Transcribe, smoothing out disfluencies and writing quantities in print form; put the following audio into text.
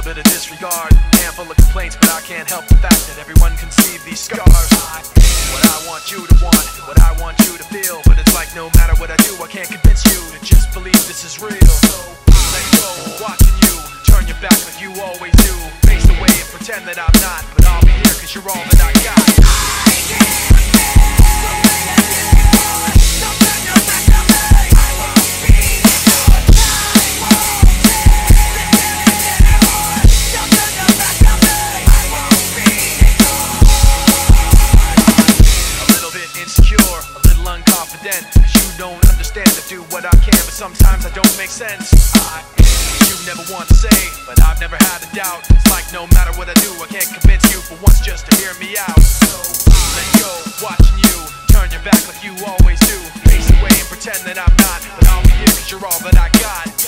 bit of disregard, handful of complaints, but I can't help the fact that everyone can see these scars. What I want you to want, what I want you to feel, but it's like no matter what I do, I can't convince you to just believe this is real. So let go, watching you turn your back like you always do, face away and pretend that I'm not, but I'll be here cause you're all that I got. Cause you don't understand, I do what I can, but sometimes I don't make sense. You never want to say, but I've never had a doubt. It's like no matter what I do, I can't convince you for once just to hear me out. So let go, watching you turn your back like you always do, face away and pretend that I'm not, but I'll be here cause you're all that I got.